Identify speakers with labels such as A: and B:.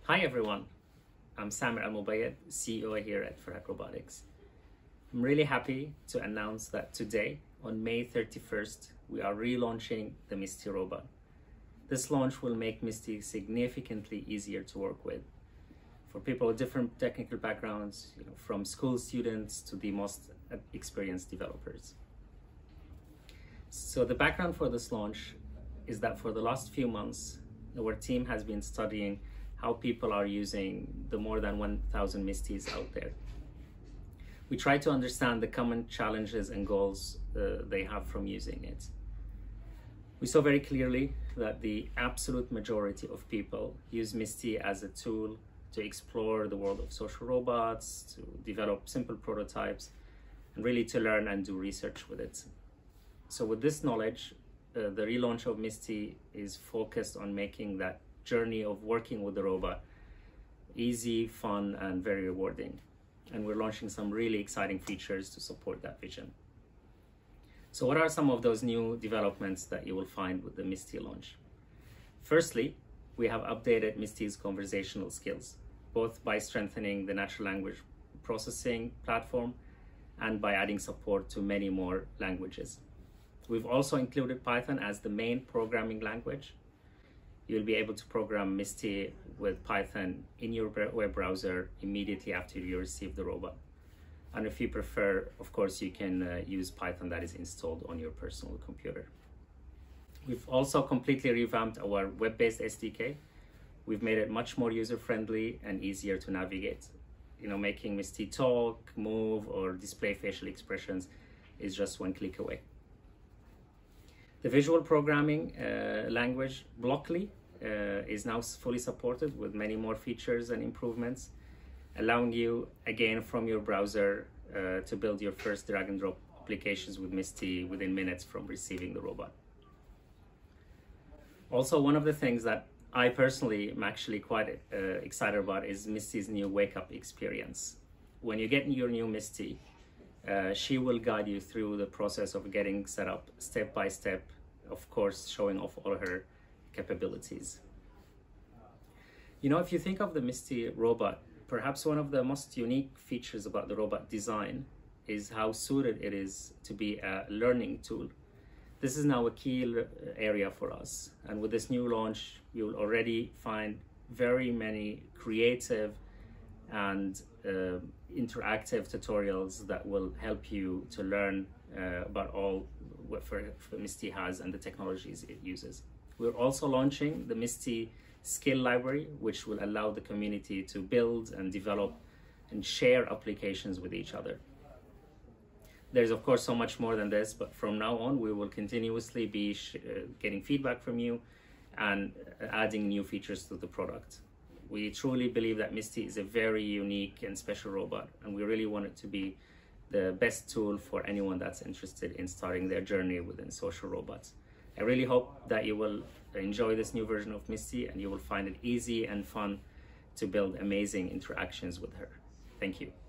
A: Hi everyone, I'm Samer Al-Mubayyad, CEO here at Farhat Robotics. I'm really happy to announce that today, on May 31st, we are relaunching the Misty robot. This launch will make Misty significantly easier to work with for people with different technical backgrounds, from school students to the most experienced developers. So the background for this launch is that for the last few months, our team has been studying how people are using the more than 1,000 Misties out there. We try to understand the common challenges and goals they have from using it. We saw very clearly that the absolute majority of people use Misty as a tool to explore the world of social robots, to develop simple prototypes, and really to learn and do research with it. So with this knowledge, the relaunch of Misty is focused on making that journey of working with the robot easy, fun, and very rewarding. And we're launching some really exciting features to support that vision. So what are some of those new developments that you will find with the Misty launch? Firstly, we have updated Misty's conversational skills, both by strengthening the natural language processing platform and by adding support to many more languages. We've also included Python as the main programming language. You'll be able to program Misty with Python in your web browser immediately after you receive the robot. And if you prefer, of course, you can use Python that is installed on your personal computer. We've also completely revamped our web-based SDK. We've made it much more user-friendly and easier to navigate. Making Misty talk, move, or display facial expressions is just one click away. The visual programming language, Blockly, is now fully supported with many more features and improvements, allowing you, again, from your browser to build your first drag and drop applications with Misty within minutes from receiving the robot. Also, one of the things that I personally am actually quite excited about is Misty's new wake-up experience. When you get your new Misty, she will guide you through the process of getting set up step by step, of course, showing off all her capabilities. If you think of the Misty robot, perhaps one of the most unique features about the robot design is how suited it is to be a learning tool. This is now a key area for us. And with this new launch, you'll already find very many creative and interactive tutorials that will help you to learn about all what Misty has and the technologies it uses. We're also launching the Misty Skill Library, which will allow the community to build and develop and share applications with each other. There's of course so much more than this, but from now on we will continuously be getting feedback from you and adding new features to the product. We truly believe that Misty is a very unique and special robot, and we really want it to be the best tool for anyone that's interested in starting their journey within social robots. I really hope that you will enjoy this new version of Misty and you will find it easy and fun to build amazing interactions with her. Thank you.